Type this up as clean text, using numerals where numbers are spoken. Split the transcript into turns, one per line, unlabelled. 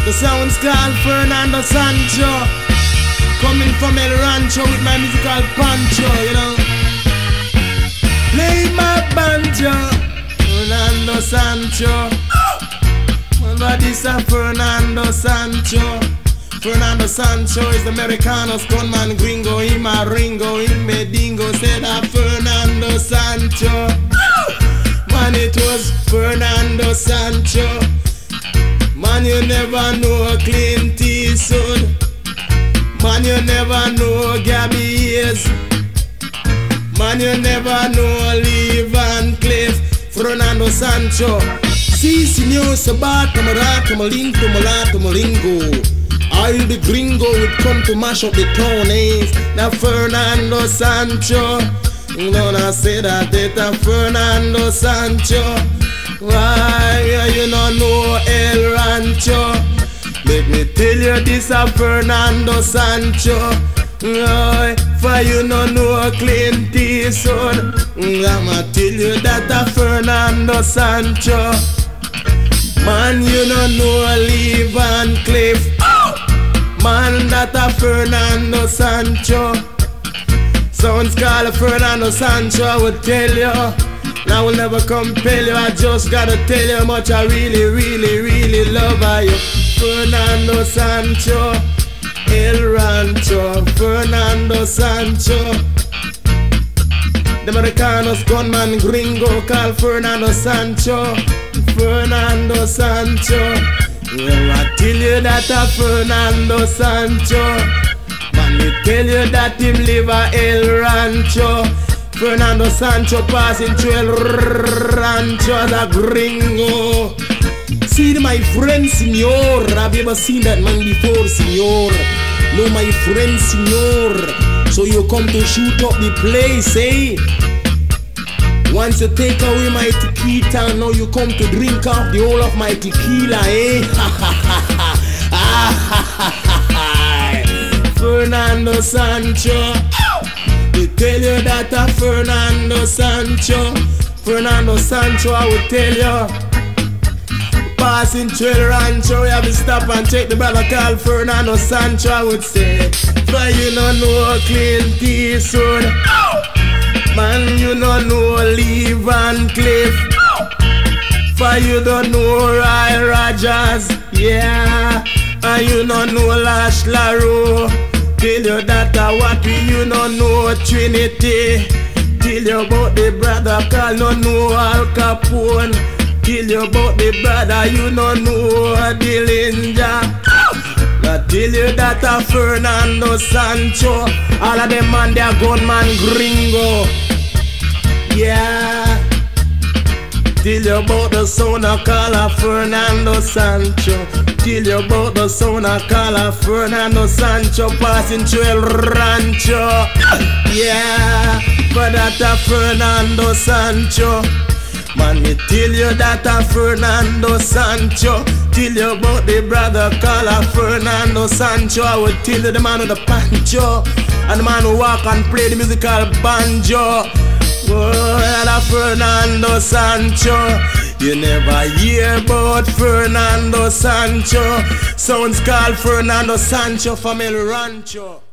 The sounds called Fernando Sancho, coming from El Rancho with my musical pancho, you know. Play my banjo, Fernando Sancho. But this a Fernando Sancho. Fernando Sancho is the Americano's gunman gringo. In my ringo, in Medingo, said a Fernando Sancho. Man, it was Fernando Sancho. Man, you never know Clint Eastwood. Man, you never know Gabby Hayes. Man, you never know Lee Van Cleef. Fernando Sancho. Si, signor, sabat, tamarat, tamaling, tamalat, tamalingo. All the gringo would come to mash up the town, eh? Now Fernando Sancho. You know, I say that it's a Fernando Sancho. Why you don't know El Rancho? Let me tell you this a Fernando Sancho. For you don't know Clint Eastwood, I'ma tell you that a Fernando Sancho. Man, you don't know Lee Van Cleef. Man, that a Fernando Sancho. Sounds called Fernando Sancho, I would tell you. And I will never compel you, I just gotta tell you how much I really, really, really love you. Fernando Sancho, El Rancho, Fernando Sancho. The Americanos gunman gringo called Fernando Sancho. Fernando Sancho. Well, I tell you that a Fernando Sancho. Man, me tell you that him live a El Rancho. Fernando Sancho passing through El Rancho as a gringo. See my friend, senor. Have you ever seen that man before, senor? No, my friend, senor. So you come to shoot up the place, eh? Once you take away my tequila, now you come to drink off the whole of my tequila, eh? Fernando Sancho. They tell you that a Fernando Sancho. Fernando Sancho, I would tell you. Passing through El Rancho, we have to stop and check the brother called Fernando Sancho, I would say. But you don't know Clint Eastwood. Man, you don't know Lee Van Cleef. For you don't know Roy Rogers. Yeah. And you don't know Lash LaRue. Tell you that what you don't know Trinity. Tell you about the brother called no know Al Capone. Tell you about the brother you don't know Dillinger. I tell you that a Fernando Sancho. All of them man, they are gunman gringo. Yeah. Tell you about the son of Cala Fernando Sancho. Tell you about the son of Cala Fernando Sancho passing through El Rancho. Yeah. But that a Fernando Sancho. Man, me tell you that a Fernando Sancho. Tell you about the brother called Fernando Sancho. I would tell you the man with the pancho and the man who walk and play the musical banjo. Oh, a Fernando Sancho. You never hear about Fernando Sancho. Sounds called Fernando Sancho from El Rancho.